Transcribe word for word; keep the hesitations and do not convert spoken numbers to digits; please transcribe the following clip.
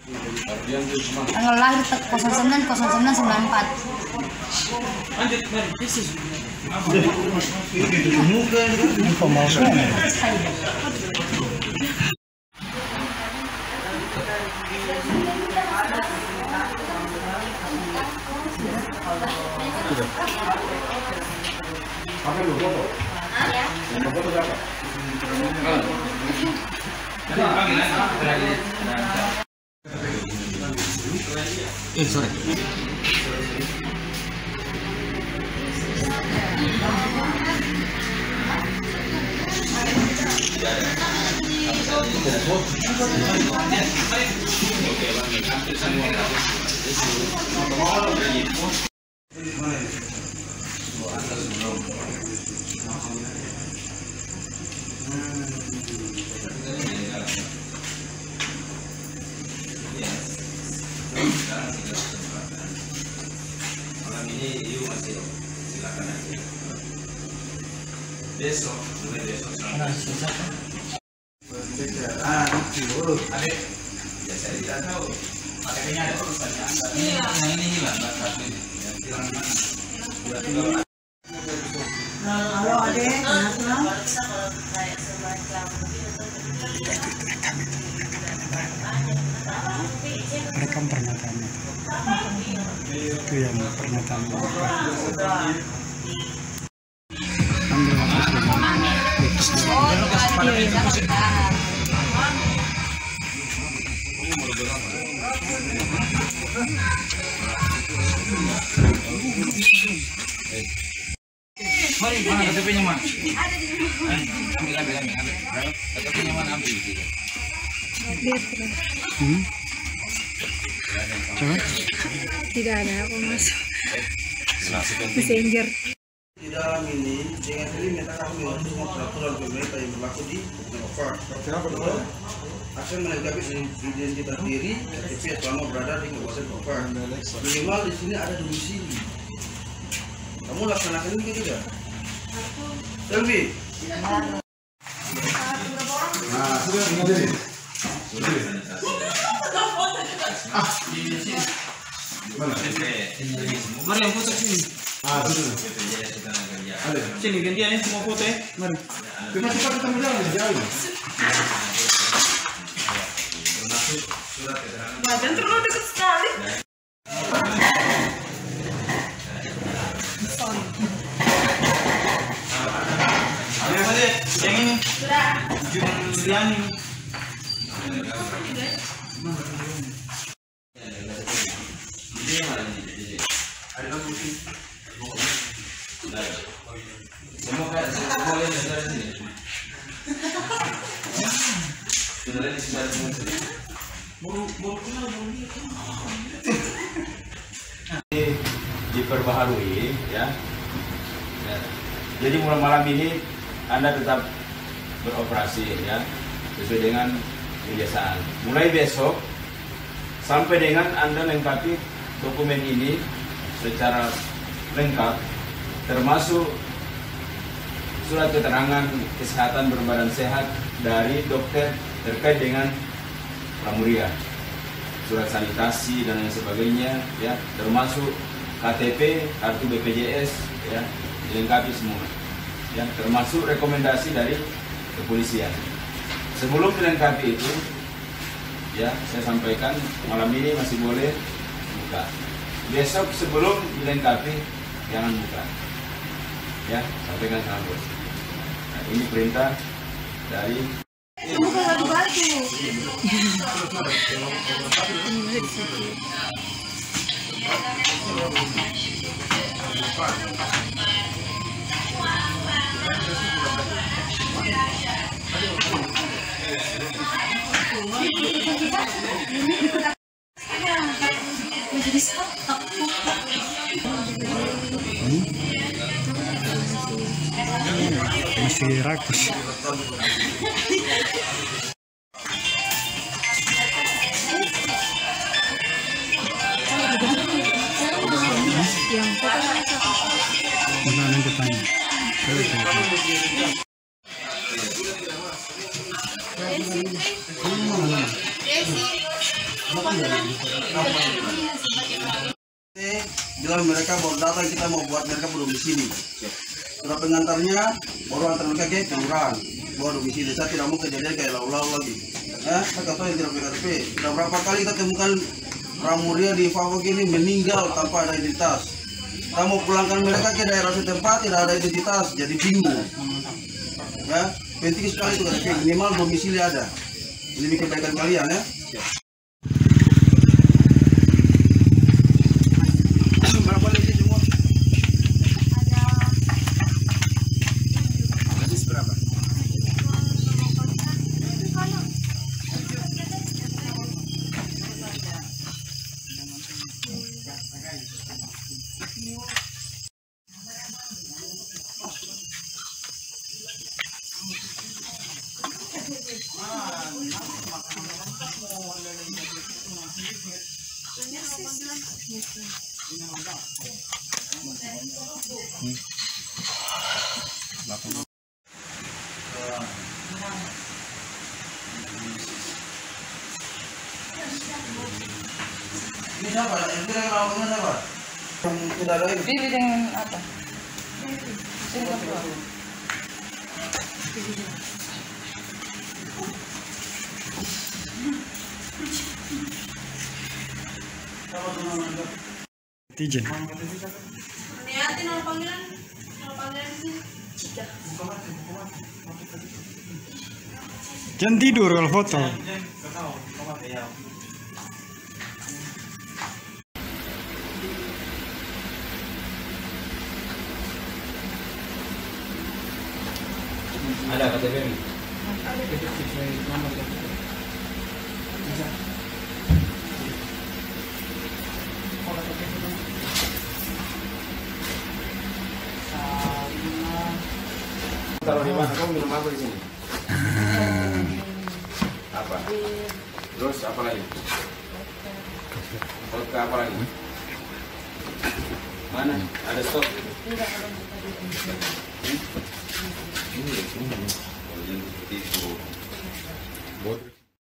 Tanggal lahir nol sembilan nol sembilan sembilan empat. Eh, sorry. Besok, mulai besok. Pencegahan diurut. Adik, ya saya tidak tahu. K T P-nya ada tulisannya. Ini yang ini hilang, nggak satu ini. Yang hilang mana? Halo adek, kenapa? Rekam pernyataannya itu yang pernyataan bapak. Ambil Mari, mana K T P-nya mana? Ambil, ambil, ambil, ambil. K T P-nya mana ambil? Hmm? Coba. Tidak ada, aku masuk messenger. Di dalam ini, dengan ini minta kami untuk semua peraturan pemerintah yang berlaku di Nova. Akan melengkapi identitas diri K T P selama berada di Kabupaten Nova. Minimal di sini ada domisili. Kamu laksanakan ini tidak? Selvi. Nah, sudah ini. Ah, mana? Mari yang foto sini. Ah, sudah. Ada. Sini gantian ini semua foto ya. Mari. Cepat-cepat kita berjalan di jalan. Termasuk surat keterangan. Badan terlalu dekat sekali. Ayo, ayo, yang ini. Juliani. Ada lampu sini. Semua kan semua yang ada di sini. Sudah di sebelah sini. Baru baru kenal baru lihat. Diperbaharui ya. Ya. Jadi mulai malam ini Anda tetap beroperasi ya sesuai dengan kebiasaan. Mulai besok sampai dengan Anda lengkapi dokumen ini secara lengkap, termasuk surat keterangan kesehatan berbadan sehat dari dokter terkait dengan pramuria, surat sanitasi dan lain sebagainya ya, termasuk K T P, kartu B P J S ya, dilengkapi semua ya, termasuk rekomendasi dari kepolisian. Sebelum dilengkapi itu ya, saya sampaikan malam ini masih boleh buka. Besok sebelum dilengkapi jangan buka ya, sampaikan sama bos. Nah, ini perintah dari masih rakus. Mana lanjutannya? Bilang mereka baru datang, kita mau buat mereka berdomisili. Surat pengantarnya baru antar mereka ke kelurahan, baru domisili. Saya tidak mau kejadian kayak lau-lau lagi. Ya, saya tahu yang tidak punya K T P. Sudah berapa kali kita temukan Pramudia di Favok ini meninggal tanpa ada identitas. Kita mau pulangkan mereka ke daerah setempat, tidak ada identitas, jadi bingung. Ya, penting sekali itu K T P, minimal domisili ada. Ini demi kebaikan kalian ya. Berapa lagi semua? Habis berapa? Ini siapa? Ini yang lawannya siapa? Yang tidak ada ini. Diri dengan apa? Singapura. Tijen. Niatin nama panggilan. Nama panggilan sih. Jangan tidur kalau foto. Ada K T P ini? Taruh di mana? Kamu minum apa di sini? Apa? Terus apa lagi? Vodka apa lagi? Mana? Ada stok? Ini, ini. Oh, jadi seperti itu. Bot.